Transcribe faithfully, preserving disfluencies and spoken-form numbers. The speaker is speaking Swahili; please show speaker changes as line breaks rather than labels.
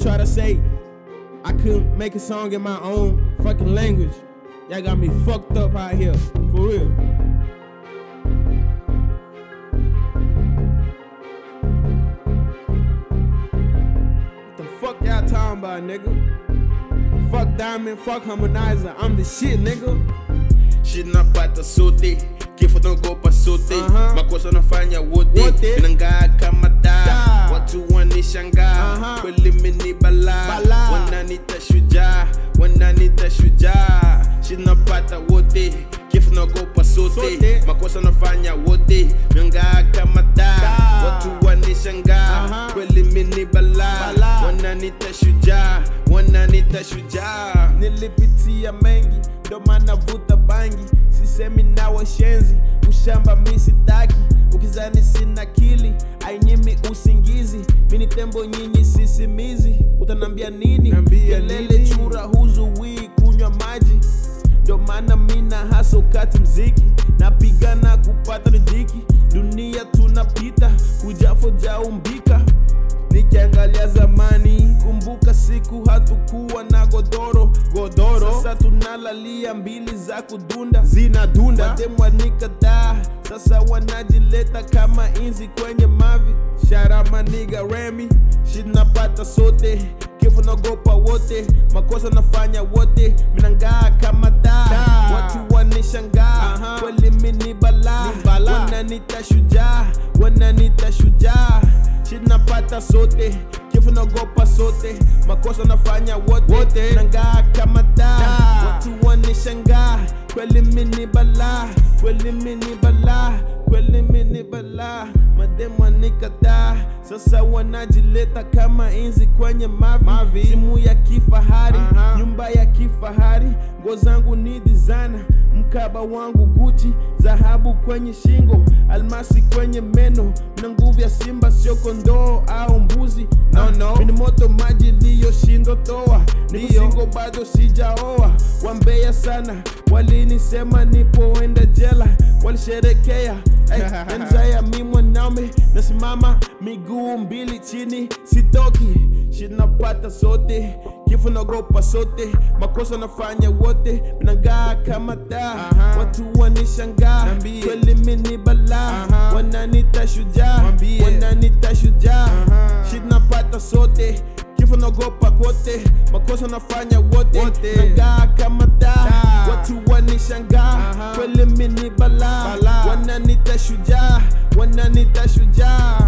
try to say I couldn't make a song in my own fucking language. Y'all got me fucked up out here, for real. What the fuck y'all talking about, nigga? Fuck Diamond, fuck Harmonizer, I'm the shit, nigga.
Shit napata sote, kifo naogopa sote.
Uh-huh.
Makosa nafanya wote,
Wote.
minangaa kama taa.
Da.
Watu wanishangaa,
Uh-huh.
kweli mini bala.
Bala.
Wananita shujaa, wananita shujaa. Shit napata wote, kifo naogopa sote.
Sote.
Makosa nafanya wote, minangaa kama taa.
Da.
Watu wanishangaa,
Uh-huh.
kweli mini bala.
Bala.
Wananita shujaa, wananita shujaa.
Nilipitia mengi, ndo maana vuta bangi. Sisemi na washenzi, ushamba mi sitaki. Ukizani sina akili, ainyimi usingizi. Mini tembo nyinyi sisimizi, utanambia nini?
Nambia
Kelele
nini?
chura huzuwi kunywa maji. Ndo maana mina hasa ukati mziki, napigana kupata riziki. Dunia tunapita, hujafoja umbika. Nikiangalia zamani, kumbuka siku hatukuwa na godoro godoro. Sasa tunalalia mbili za kudunda, zinadunda. Wademu wanikataa, sasa wanajileta kama inzi kwenye mavi. Sharama niga Remy, shit napata sote, kifo naogopa wote. Makosa nafanya wote, minangaa kama taa. Watu wanishangaa, uh-huh. Kweli mini bala, bala. Wananita shujaa, wananita shujaa. Shit napata sote, kifo naogopa sote. Makosa nafanya wote, wote. Nangaa kama taa. Watu wanishangaa, kweli mini bala, kweli mini bala, kweli mini bala. Mademu wanikataa, sasa wanajileta kama inzi kwenye mavi, mavi. Simu ya kifahari, uh-huh. Nyumba ya kifahari, nguo zangu ni designer. Mkaba wangu Gucci, dhahabu kwenye shingo, almasi kwenye meno. Na nguvu ya simba sio kondoo au mbuzi. No, no. Mini moto maji liyo shindo toa. Niko single bado sijaoa. Wambea sana, walinisema nipoenda jela. Walisherekea, hey, enzaya mi mwanaume. Nasimama miguu mbili chini, sitoki. Shit napata sote, kifo naogopa sote. Makosa nafanya wote, minangaa kama taa. Uh-huh. Watu wanishangaa, kweli mini bala. Uh-huh. Wananita shujaa, wananita shujaa. Uh-huh. Shit napata sote, kifo naogopa kote. Makosa nafanya wote, wote. Minangaa kama taa. Watu wanishangaa, uh-huh. Kweli mini bala. Bala. Wananita shujaa, wananita shujaa.